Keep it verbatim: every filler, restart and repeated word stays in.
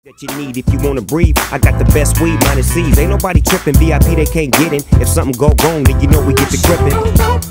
That you need if you wanna breathe. I got the best weed, minus C's. Ain't nobody tripping. V I P they can't get in. If something go wrong, then you know we get to gripping.